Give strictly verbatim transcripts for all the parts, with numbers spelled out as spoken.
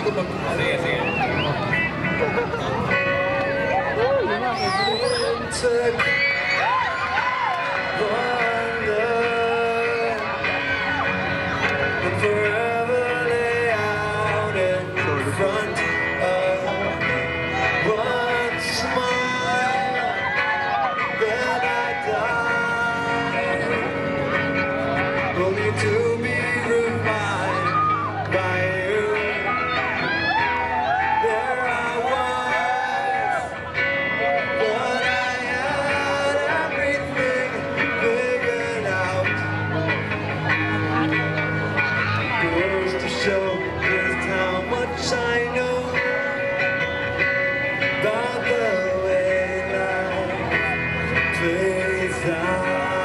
bago mag... Sige, sige. To be reminded by you, there I was, but I had everything figured out. Goes to show just how much I know about the way life plays out.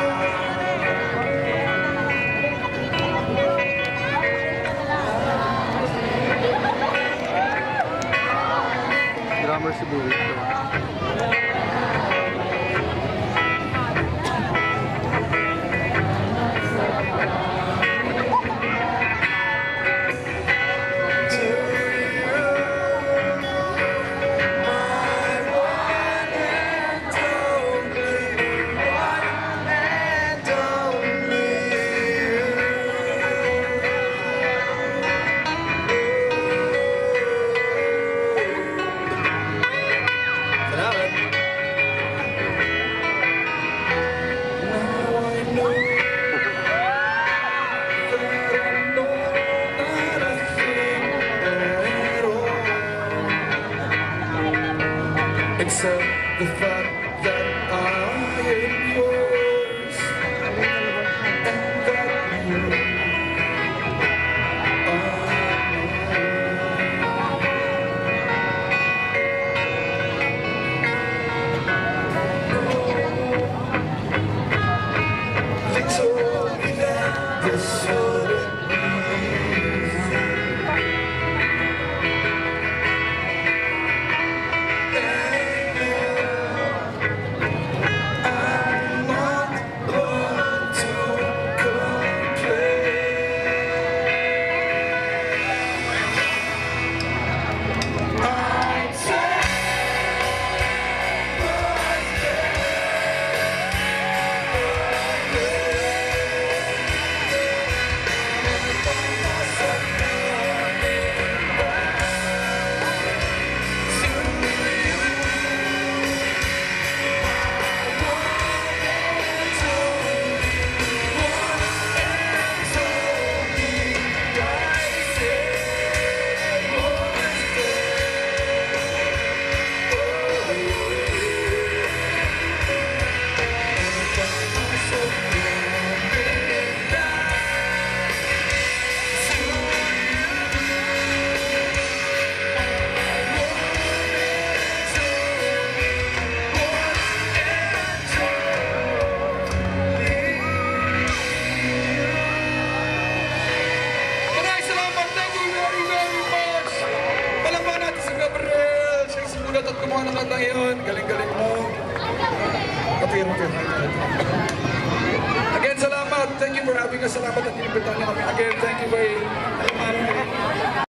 Drummer si Buwit. Except the fact that I am yours, and that you are mine. They told me that this wouldn't be easy. Galing-galing mo. Kapir-kapir. Again, salamat. Thank you for having us. Salamat at inimbitahan niyo kami. Again, thank you very much.